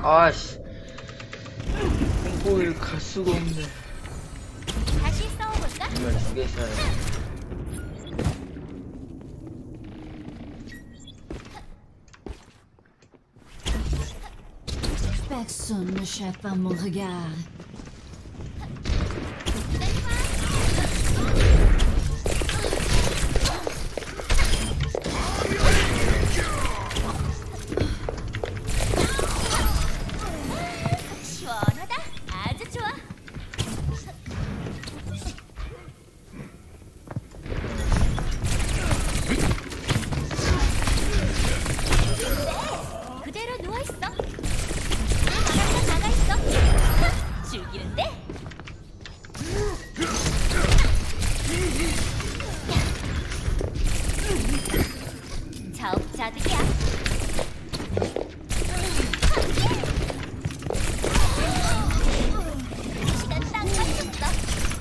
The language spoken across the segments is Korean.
아씨 공포를 갈 수가 없네. 다시 싸워볼까? 이걸 두개 있어야 돼. Personne ne chape à mon regard. 시원하다. 아주 좋아. 그대로 누워있어. 바닥에 나가있어. 죽이는데? 자업자득이야. 시간 딱 맞췄어.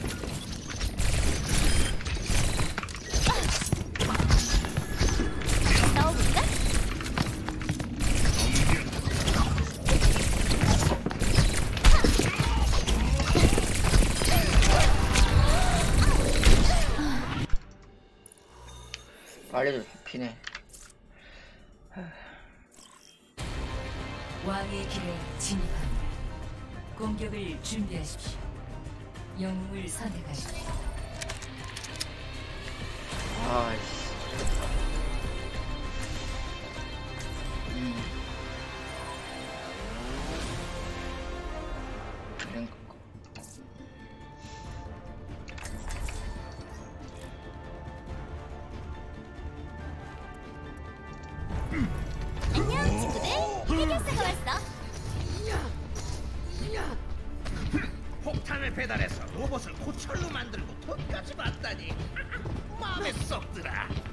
싸워볼까? 빨리 좀 피네. 왕의 길에 진입합니다. 공격을 준비하십시오. 영웅을 선택하십시오. 아이씨. 그냥 안녕 친구들. 해결사가 왔어. 폭탄을 배달해서 로봇을 고철로 만들고 돈까지 받다니 마음에 쏙 들어.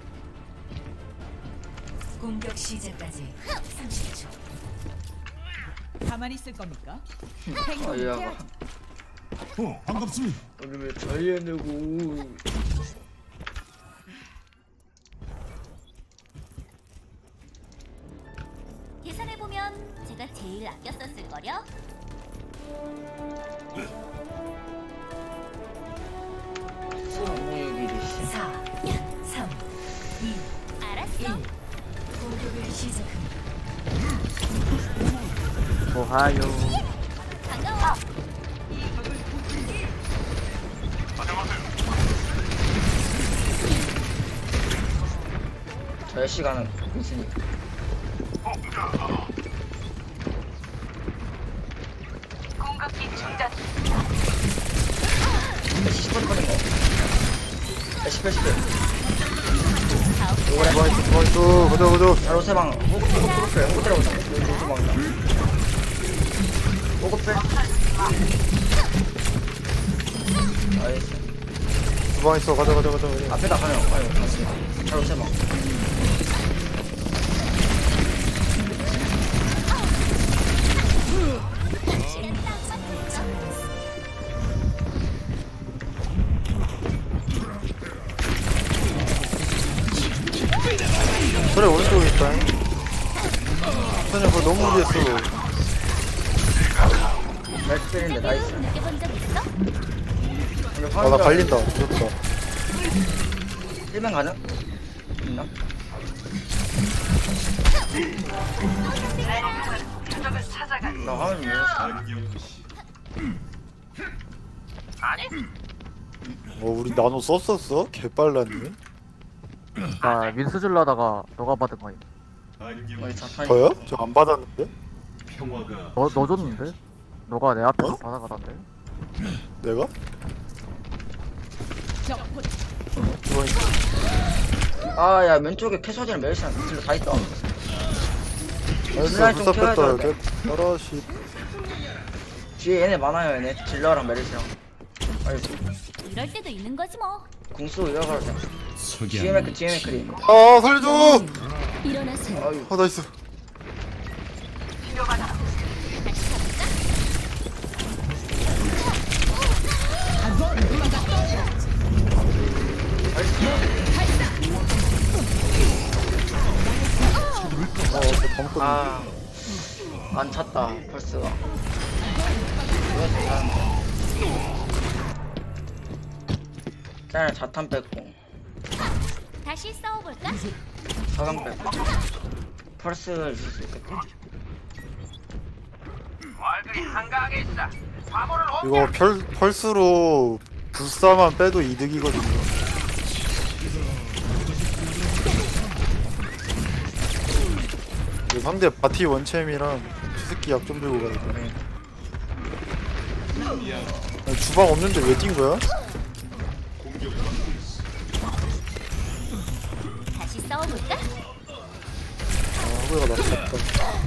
공격 시작까지 30초. 가만히 있을 겁니까? 아야. 반갑습니다. 오늘 왜 전려내고. 계산해보면 제가 제일 아껴 썼을 거려. 성무유기를 4, 3, 2, 알았어. 1. 공격을 시작합니다. 오하요. 반가워. 저 시간은 있으니. 공격기 충전. 10분 거든 거. 10분 10분. 자업. 나이스. 가자. 바로 세방. 호구 프로필. 호구 들어보자. 호구 막다. 호구 빼. 나이스. 주방 있어. 가자. 앞에다 가면. 아유. 바로 세방. 시간 딱 맞췄어. 그래 오른쪽에 있다. 선생님 그거 너무 무리했어. 나이스 때리는데 나이스. 느껴본 적 있어? 나 갈린다. 무섭다. 1명 가능? 있나? 나 화면 밀렸어. 우리 나노 썼었어? 개빨랐네. 나 민수 줄라다가 너가 받은 거야. 어이 자판이. 저요? 저 안 받았는데? 너 줬는데? 너가 내 앞에서 어? 받아가던데? 내가? 주방 있어. 아야 왼쪽에 캐서디랑 멜시랑 밑으로 다 있다. 나이스. 라인 좀 불사 뺐다. 켜야죠. 이렇게. 떨어시. 뒤에 얘네 많아요 얘네. 딜러랑 멜시랑. 아니 이럴 때도 있는 거지 뭐. 궁수 이어가자. GMX GMX리. 아 살려줘. 일어나세요. 아유 아 나이스. 아 안 찼다 펄스가. 이거 잘하는데. 짤 자탄 뺐고 다시 싸워볼까? 사강 뺐고 펄스가 있을 수 있겠다. 이거 펄스로 불사만 빼도 이득이거든요. 상대 바티 원챔이랑 주스키 약 좀 들고 가야 돼. 주방 없는데 왜 뛴 거야? 다시 싸워볼까? 허브가 낫겠다.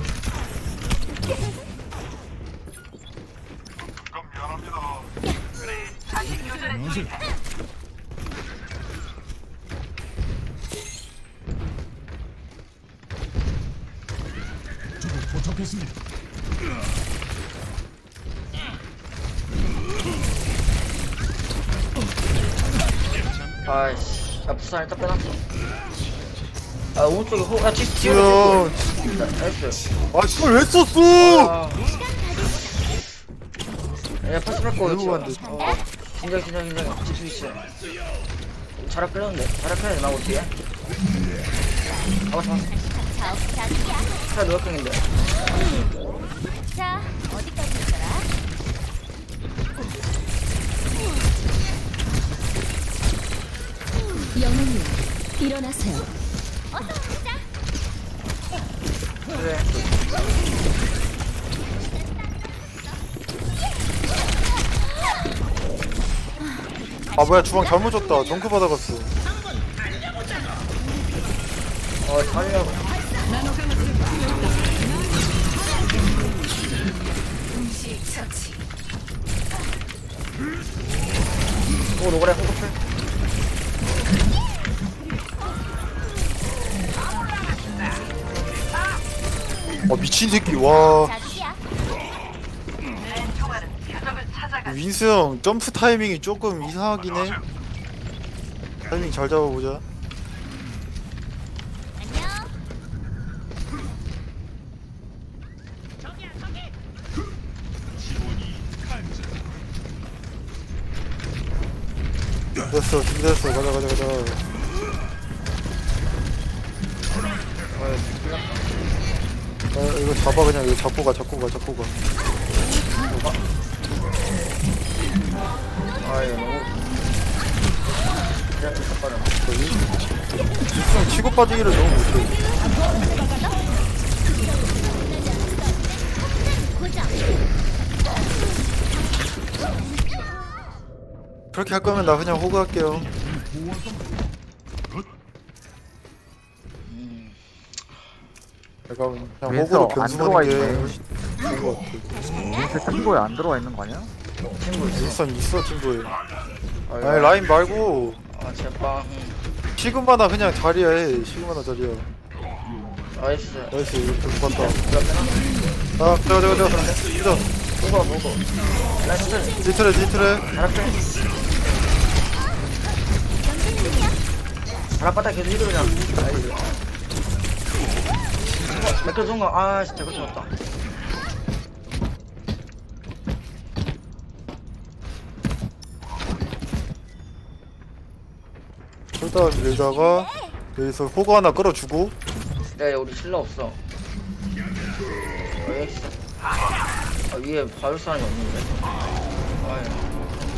아이씨, 야 부산 일단 빼놨어. 아 오른쪽에 야 뒤로 야, 나이스. 아 이걸 왜 썼어? 아. 야 패스 뺄거 배우가 안 돼. 긴장 지투이치. 자락 끌렸는데 자락 끌려야 나고 뒤에. 잡았어. 자기야. 차 누가 끈인데. 자, 어디까지 있더라? 영웅님 일어나세요. 어서 가자. 그래. 아 뭐야 주방 잘못 줬다. 덩크 받아갔어. 살려고. 동시 처치. 오 노그래 호흡해. 미친 새끼 와. 자기야. 윈스 형 점프 타이밍이 조금 이상하긴 해. 타이밍 잘 잡아보자. 안녕. 됐어 준비됐어 가자. 이거 잡아 그냥 이거 잡고 가. 아유 너무. 그래 잠깐만. 형 치고 빠지기를 너무 못해. 그렇게 할 거면 나 그냥 호그 할게요. 내가 그냥 윈서 호그로 안 변수하는 게 들어와 훨씬 좋은 것 같아. 윈스 친구에 안 들어와 있는 거 아니야? 친구 있어. 윈선 있어 친구에. 아유, 아니 라인 말고 아 제빵. 시그마나 그냥 자리야 해. 시그마나 자리야. 나이스. 나이스 이렇게 봤다. 아 저저 먹어. 나이스. 디트레. 자락 끌. 자락 바닥 계속 휘두르자 나이스. 맥주 좋은 거. 아 진짜 그거 좋았다. 일단 밀다가 여기서 호그 하나 끌어주고. 야 우리 실러 없어. 여기 있어. 아 위에 봐줄 사람이 없는데. 아유.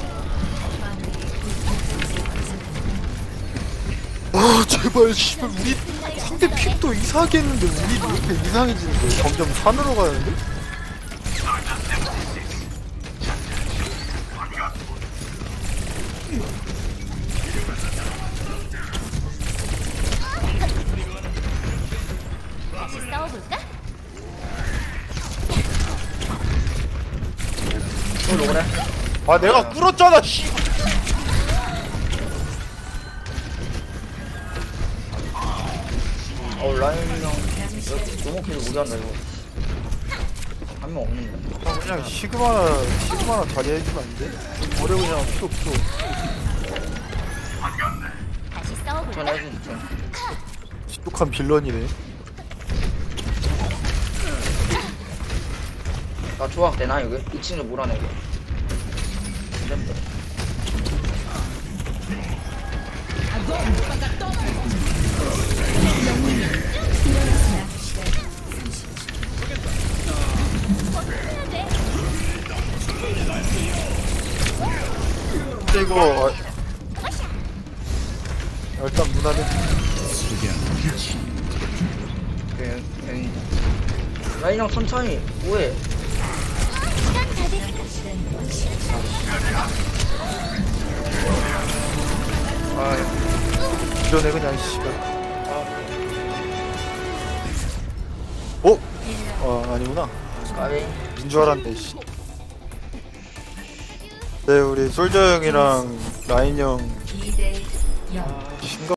아 제발 씨발 우리 상대 픽도 이상하게 했는데 우리도 왜 이렇게 이상해지는 거야. 점점 산으로 가는데? 다시 싸워볼까? 또 노그래. 아 내가 꿇었잖아 씨. 라인이랑 너무 계속 무리한다 이거. 한 명 없는데. 아 그냥 시그마나 자리 해주면 안 돼? 버려 그냥 필요 없어. 다시 싸워볼까? 전화해준 전. 똑똑한 빌런이네. 나 조각 되나 이거? 2층을 몰아내 이거. 이랬다. 근데 이거 일단 무난해. 괜히. 라인형 천천히 뭐해? 아, 이러네 그냥 씨발. 어? 아니구나. 까비. 인줄 알았네 씨. 네 우리 솔저 형이랑 라인 형 2대 0. 심각